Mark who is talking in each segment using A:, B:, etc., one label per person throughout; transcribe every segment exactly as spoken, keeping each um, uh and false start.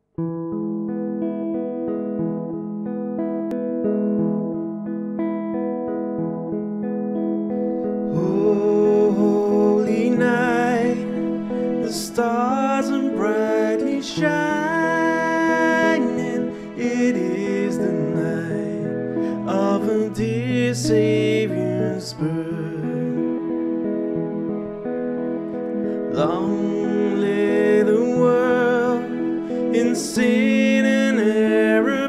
A: Holy night, the stars are brightly shining. It is the night of a dear Savior's birth. Long lay the world in sin and error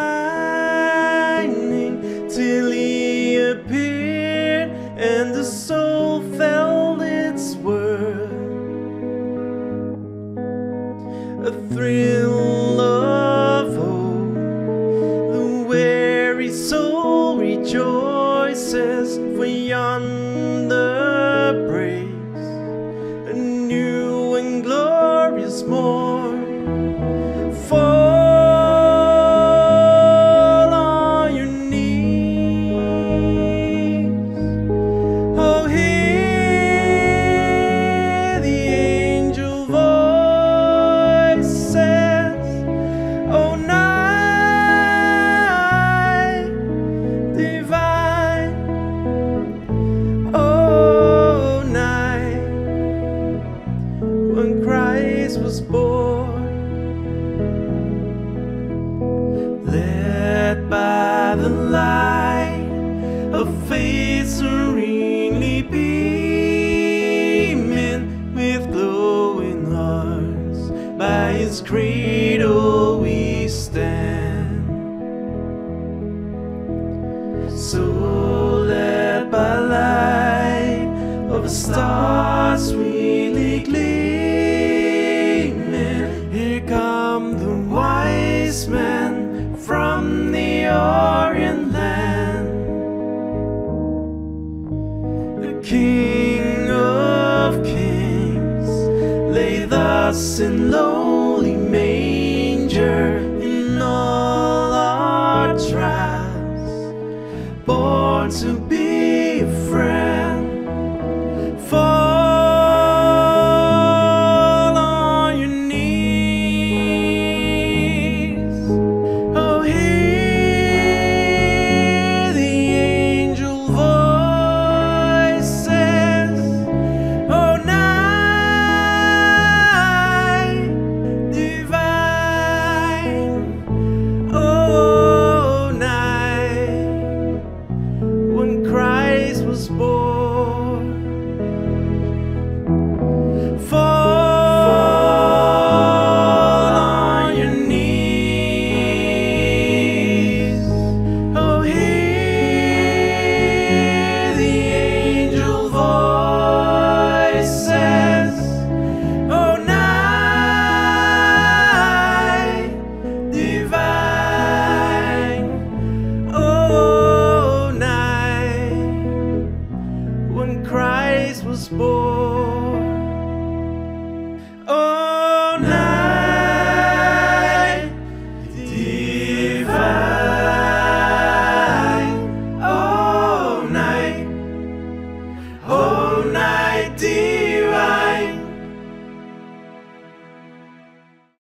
A: pining, till He appeared and the soul felt its worth. A thrill of hope, the weary soul rejoices, for yonder breaks a new and glorious morn. Fall on your knees, oh, hear the angel voices, oh, night divine, oh, night when Christ was born. Led by the light of faith serenely beaming, with glowing hearts by His cradle we stand. So led by light of a star sweetly gleaming, here come the wise men from the Orient land. The King of Kings lay thus in lowly manger, in all our trials, born to